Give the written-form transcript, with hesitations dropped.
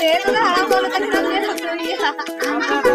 itu kan hal kalau kita lihat tuh ya.